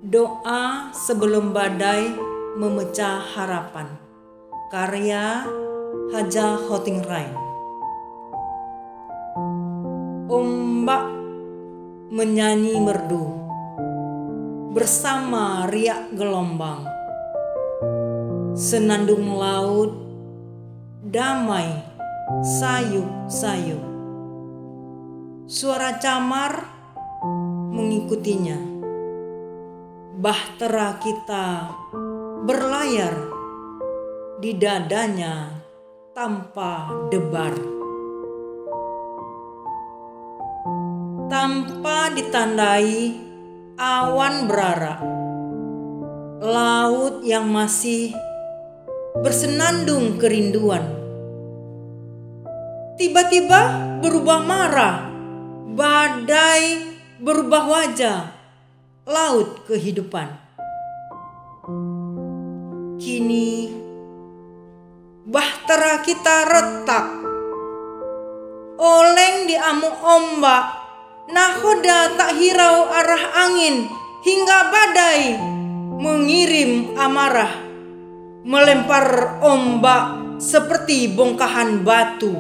Doa sebelum badai memecah harapan. Karya Haja Hotingrai. Ombak menyanyi merdu bersama riak gelombang. Senandung laut damai sayup-sayup. Suara camar mengikutinya. Bahtera kita berlayar di dadanya tanpa debar. Tanpa ditandai awan berarak, laut yang masih bersenandung kerinduan. Tiba-tiba berubah marah, badai berubah wajah, laut kehidupan. Kini bahtera kita retak, oleng di amuk ombak, nahoda tak hirau arah angin, hingga badai mengirim amarah, melempar ombak seperti bongkahan batu.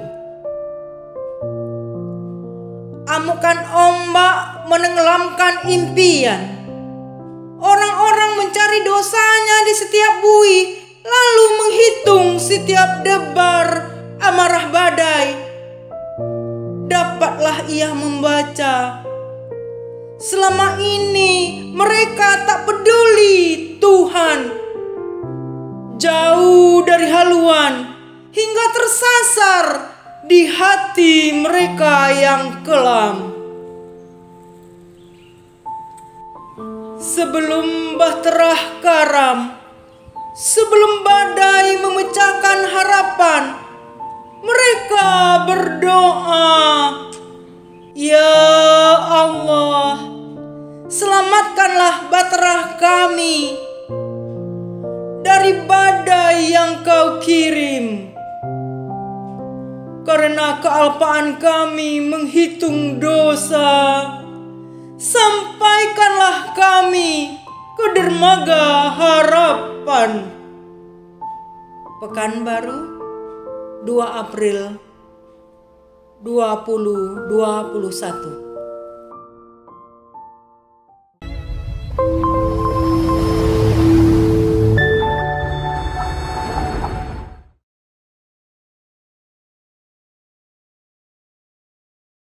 Amukan ombak menenggelamkan impian. Orang-orang mencari dosanya di setiap buih, lalu menghitung setiap debar amarah badai. Dapatlah ia membaca, selama ini mereka tak peduli Tuhan. Jauh dari haluan hingga tersasar di hati mereka yang kelam. Sebelum bahtera karam, sebelum badai memecahkan harapan, mereka berdoa, "Ya Allah, selamatkanlah bahtera kami dari badai yang Kau kirim. Karena kealpaan kami menghitung dosa, sampaikanlah kami ke dermaga harapan." Pekanbaru, 2 April 2021.